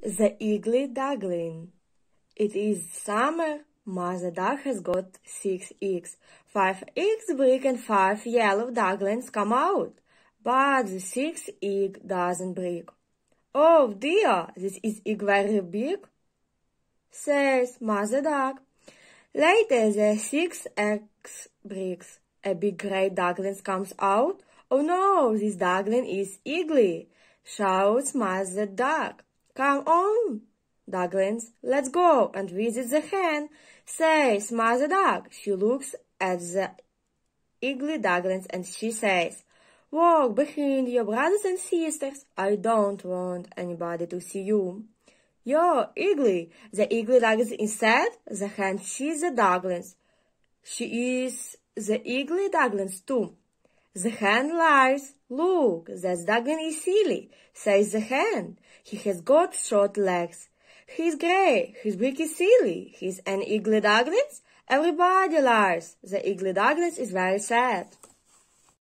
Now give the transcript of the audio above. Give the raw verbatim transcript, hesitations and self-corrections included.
The Ugly Duckling. It is summer. Mother duck has got six eggs. Five eggs break and five yellow ducklings come out. But the sixth egg doesn't break. "Oh dear, this is egg very big," says Mother duck. Later the sixth egg breaks. A big gray duckling comes out. "Oh no, this duckling is ugly," shouts Mother duck. "Come on, ducklings, let's go and visit the hen," says Mother duck. She looks at the ugly ducklings and she says, "Walk behind your brothers and sisters. I don't want anybody to see you. You're ugly." The ugly ducklings said. The hen sees the ducklings. She is the ugly ducklings too. The hen lies. "Look, that duckling is silly," says the hen. "He has got short legs. He's gray. His beak is silly. He's an ugly duckling." Everybody lies. The ugly duckling is very sad.